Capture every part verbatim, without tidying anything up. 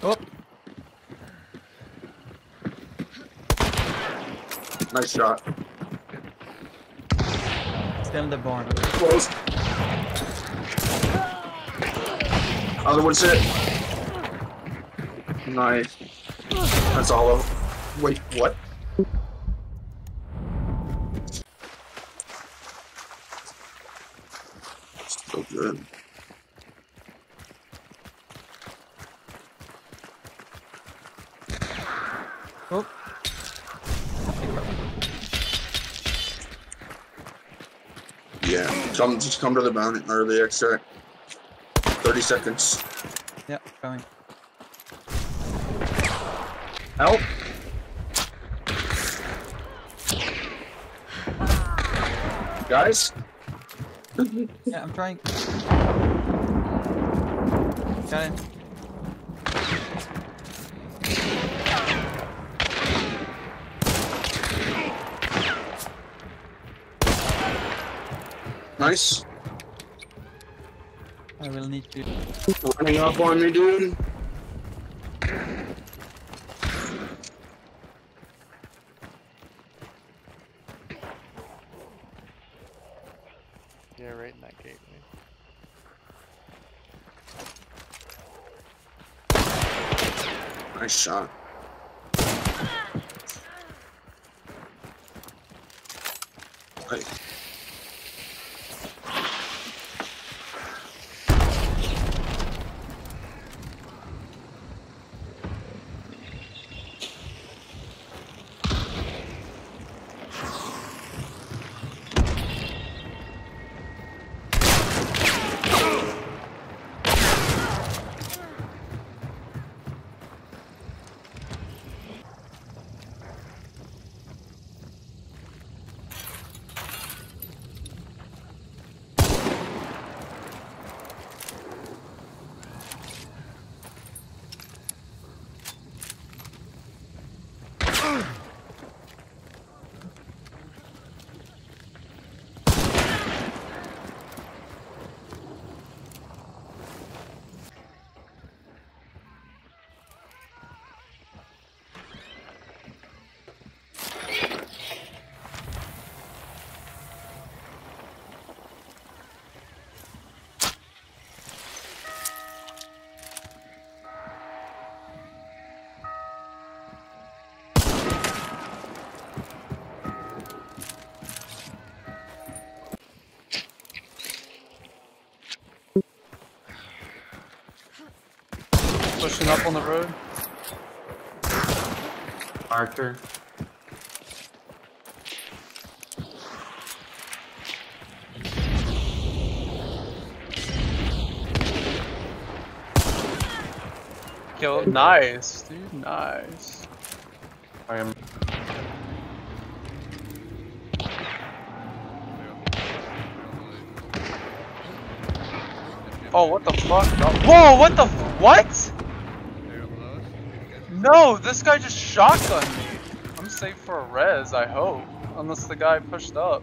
Oh. Nice shot. Still in the barn. Close. Other one's hit. Nice. That's all of. Wait, what? So good. Oh. Yeah, come just come to the bounty or the extract. Thirty seconds. Yeah, coming. Help! Guys? Yeah, I'm trying. Got him. Nice. I will need to. Running up on me, dude. Yeah, right in that gateway. Nice shot. Hey. Pushing up on the road. Arthur. Kill. Nice, dude. Nice. I am. Oh, what the fuck? No. Whoa, what the f- what? No, this guy just shotgunned me. I'm safe for a res, I hope. Unless the guy pushed up.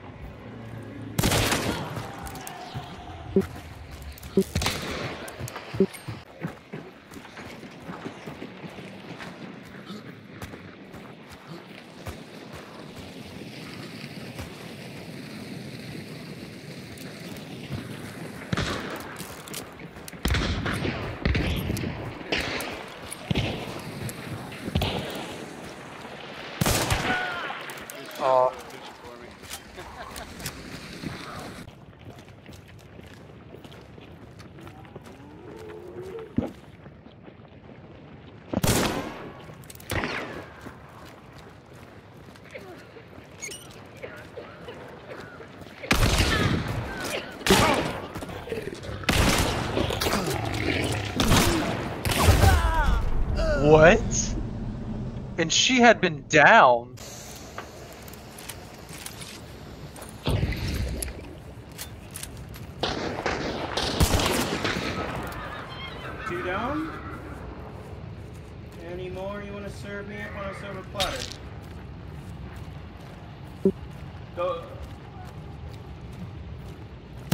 Oh. What? And she had been down. Two down? Any more you want to serve me up on a silver platter? Go.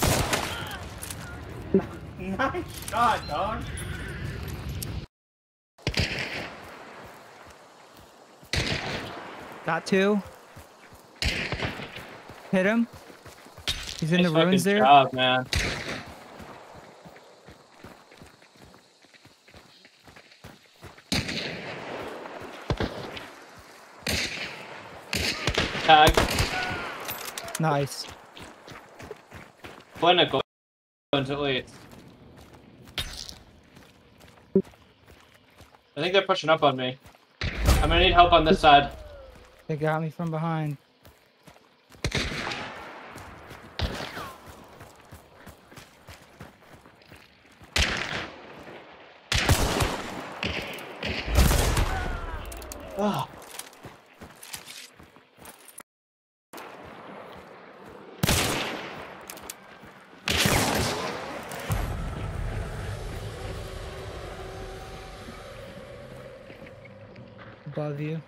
Nice shot, dog. Got two. Hit him. He's in Nice the ruins fucking there. job, man. Tag. Nice. Clinical. At least. I think they're pushing up on me. I'm gonna need help on this side. They got me from behind. Oh. Above you.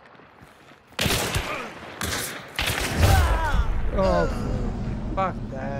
Oh, fuck that.